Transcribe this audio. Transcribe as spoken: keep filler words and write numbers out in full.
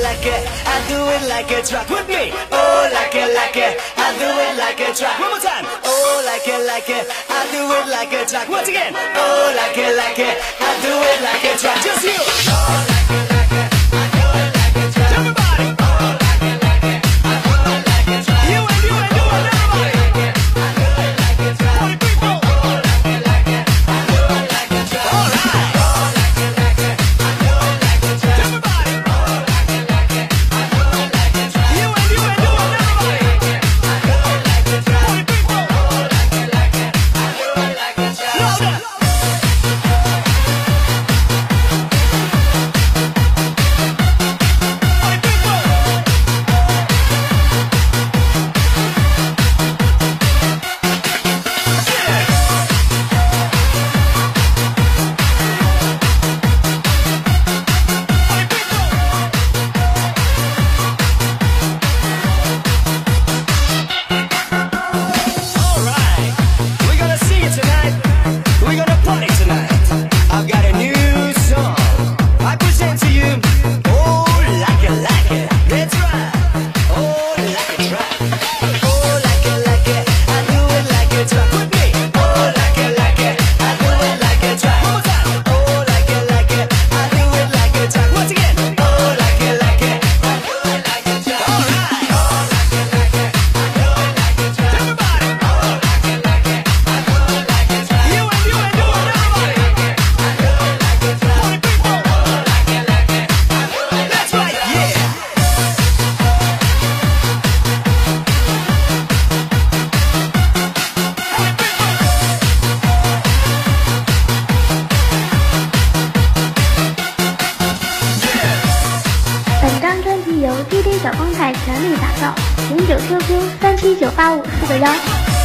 like it, I do it like a track with me. Oh, like it, like it, I do it like a track. One more time. Oh, like it, like it, I do it like a track. Once again. Oh, like it, like it, I do it like a track. Just you. Oh, like it, like it, I do it like a track. Everybody. Oh, like it, like it, I do it like a track. You and you and you and everybody. I do it like a track. Party people. Oh, like it, like it, I do it like a track. All right. Oh, like it, like it, I do it like a track. Everybody. Oh, like it, like it, I do it like a track. You and you and you and everybody. I do it like a track. Party people. Oh, like it, like it, I do it like a track. Louder. 由 D J 小光台全力打造，请九 Q Q 三七九八五四个幺。